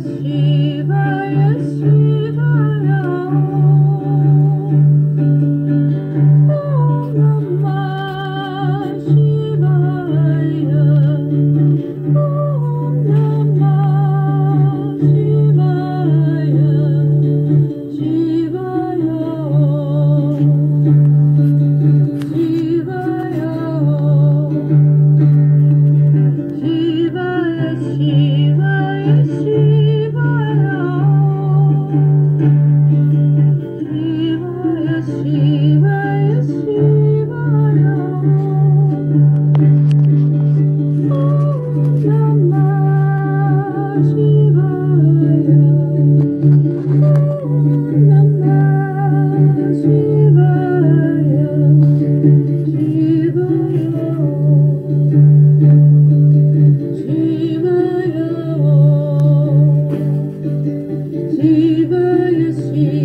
Shivaya, Shivaya, Om Namah Shivaya, Om Namah Shivaya, Shivaya, Shivaya, Shivaya, Shivaya, Shivaya, Shivaya, Shivaya, Om Namah Shivaya, Om Namah Shivaya, Shivaya, Shivaya, Shivaya,